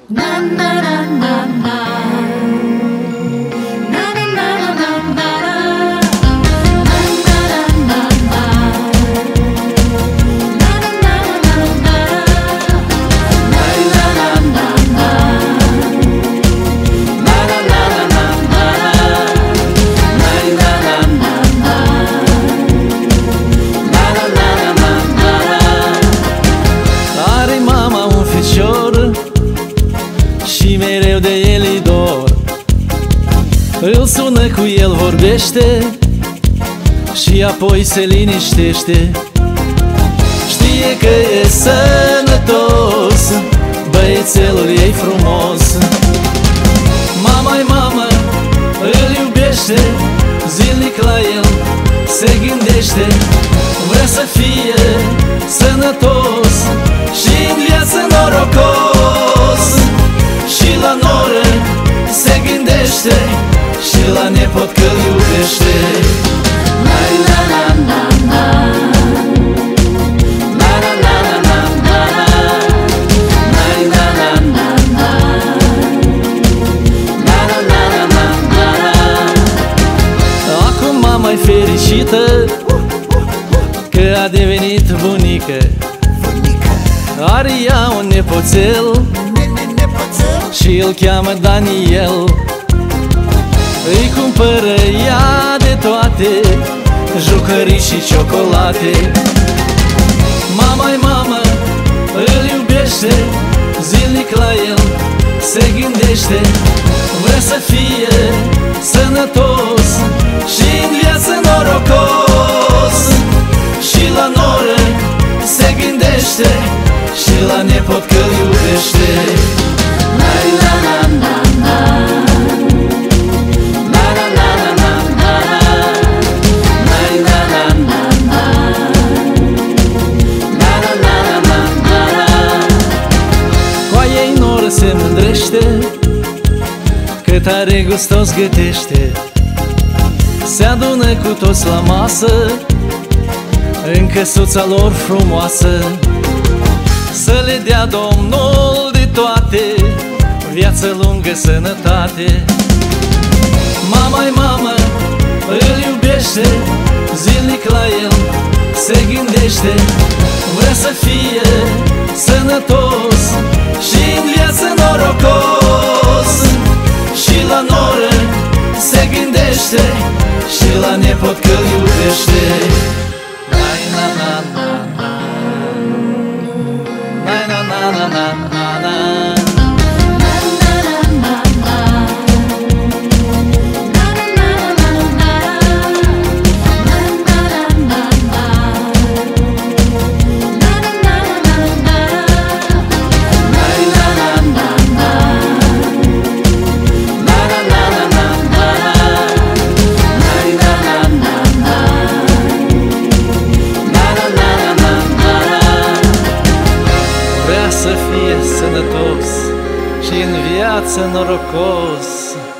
Na na na na na. Na na na na na na. Na na na na na. Na na na na na. Na na na na na. Na na na na na. Na na na na na. Na na na na na. Are mama un ficior și mereu de el-i dor. Îl sună cu el, vorbește și apoi se liniștește. Știe că e sănătos, băiețelul ei frumos. Mama-i mamă, îl iubește, zilnic la el se gândește. Vrea să fie sănătos și în viață norocos. Și la noră se gândește și la nepot că-l iubește. Na na na na na. Na na na na na na. Na na na na na. Na na na na na na. Acum mama-i fericită că a devenit bunică. Are ea un nepoțel și îl cheamă Daniel. Îi cumpără ea de toate, jucării și ciocolate. Mama-i mamă, îl iubește, zilnic la el se gândește. Vrea să fie sănătos și în viață norocos. Și la noră se gândește și la nepot că-l iubește. Na na na na na. Na na na na na na. Na na na na na. Na na na na na na. Cu ei noră se mândrește că tare gustos gătește. Se adună cu toți la masă în căsuța lor frumoasă. Să le dea Domnul de toate, viață lungă, sănătate. Mama-i mamă, îl iubește, zilnic la el se gândește. Vrea să fie sănătos și în viață norocos. Și la noră se gândește și la nepot că-l iubește. Na na na na. Na na na na na na. Vrea să fie sănătos și în viață norocos.